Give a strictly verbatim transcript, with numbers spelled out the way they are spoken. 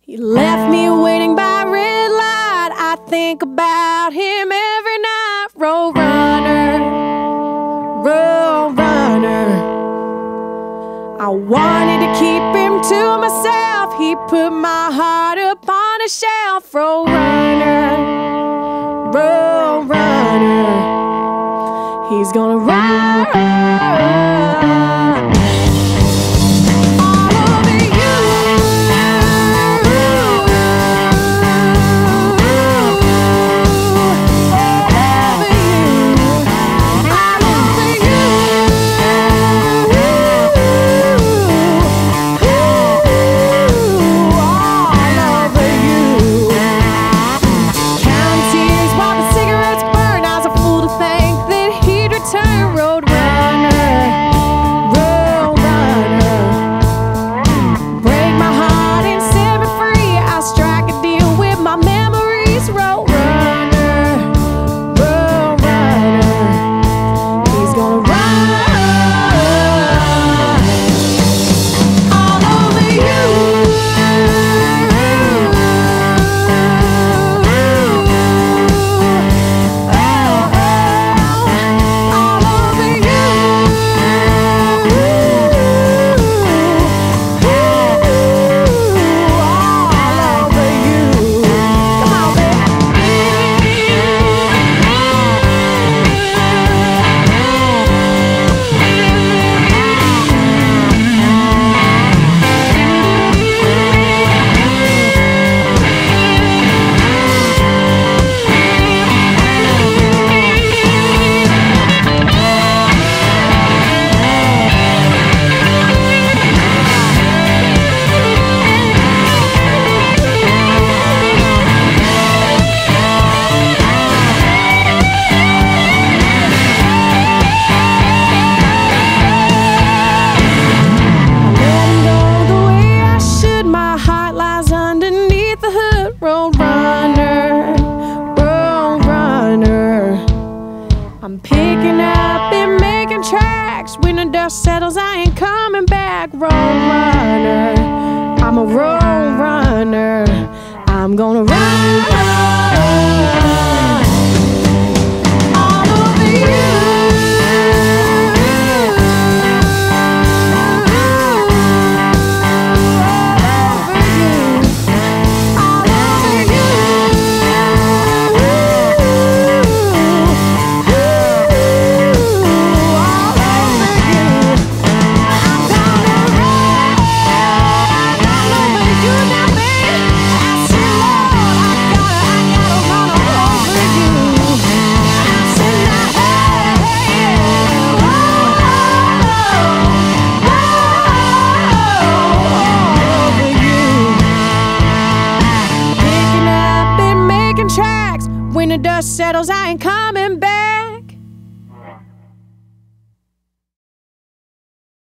He left me waiting by red light. I think about him every night. Road runner, road runner. I wanted to keep him to myself. He put my heart up on a shelf. Road runner, road runner. He's gonna run. I'm picking up and making tracks. When the dust settles, I ain't coming back. Road runner, I'm a road runner. I'm gonna run all over you. When the dust settles, I ain't coming back.